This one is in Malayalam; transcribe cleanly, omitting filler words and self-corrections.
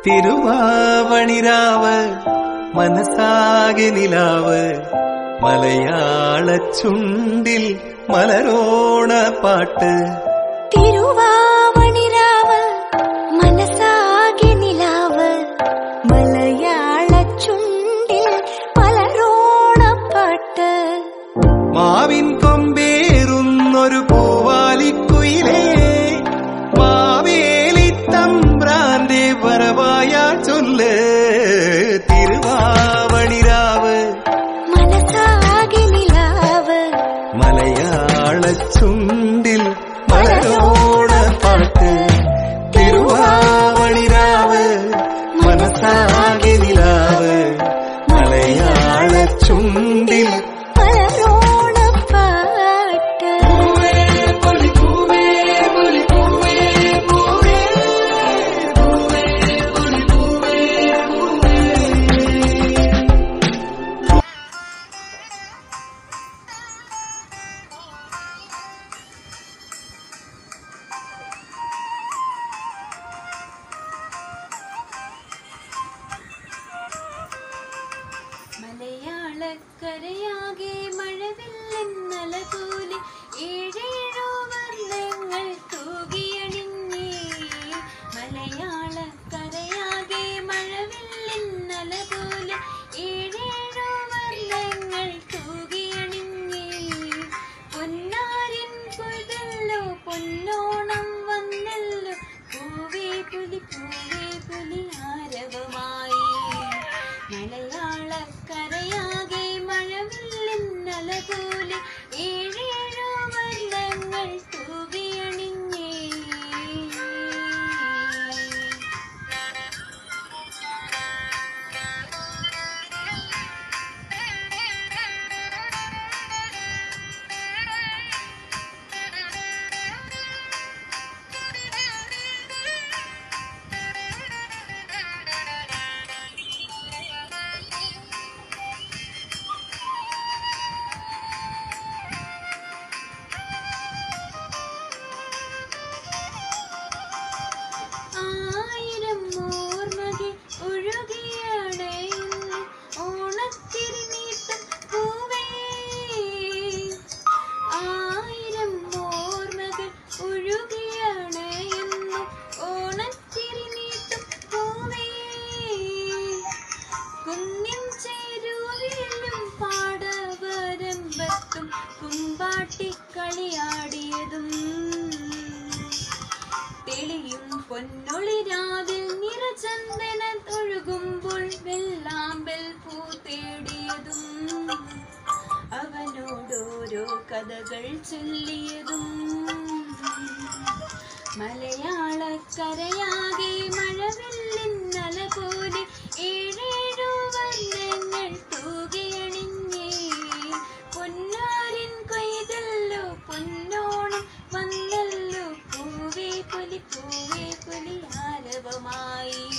തിരുവാവണിരാവ് മനസാകെ നിലാവ് മലയാള ചുണ്ടിൽ മലരോണ പാട്ട്. തിരുവാവണിരാവ് മനസാകെ നിലാവ് മലയാള ചുണ്ടിൽ മലരോണ പാട്ട്. മാവിൻ കൊമ്പേറുന്നൊരു പൂവാലിക്കുയിലേ മാവേലി തമ്പ്രാന്റെ വരവായ ചൊല്ല്. തിരുവാവണിരാവ് മനസാകെ നിലാവ് മലയാള ചുണ്ടിൽ മലരോണ പാട്ട്. തിരുവാവണിരാവ് മനസാകെ നിലാവ് മലയാള ചുണ്ടിൽ മലരോണ പാട്ട്. മലയാളക്കരയാകെ മഴവില്ലെന്നല പോലെ ഏഴേഴോ വർണ്ണങ്ങൾ തൂകിയണിഞ്ഞേ. മലയാളക്കരയാകെ മഴവില്ലെന്നല പോലെ ഏഴേഴോ വർണ്ണങ്ങൾ തൂകിയണിഞ്ഞേ. പൊന്നാരിൻ കൊയ്തല്ലോ പൊന്നോണം വന്നല്ലോ പൂവേ പുലി ആരവമായി. മലയാളക്കരയാകെ മഴവില്ലെന്നല പോലെ ഏഴേഴോ വർണ്ണങ്ങൾ തൂകിയണിഞ്ഞേ. ആയിരം ഓർമ്മകൾ ഒഴുകിയണയുന്നു ഓണത്തിരുനീട്ടം പൂവേ. ആയിരം ഓർമ്മകൾ ഒഴുകിയണയുന്നു ഓണത്തിരുനീട്ടം പൂവേ. കുന്നിൻ ചേരുവയിലും പാടവരമ്പത്തും കുമ്പാട്ടിക്കളിയാടിയതും തെളിയും പൊന്നൊളിരാവിൽ നിറചന്ദന തൊഴുകുമ്പോൾ വെള്ളാമ്പൽ പൂ തേടിയതും അവനോടോരോ കഥകൾ ചൊല്ലിയതും. മലയാളക്കരയാകെ മഴവില്ലെന്നല പോലെ ഏഴേഴോ വർണ്ണങ്ങൾ തൂകിയണിഞ്ഞേ. പൊന്നാരിൻ കൊയ്തല്ലോ പൊന്നോണം വന്നല്ലോ പൂവേ പുലി ആരവമായി.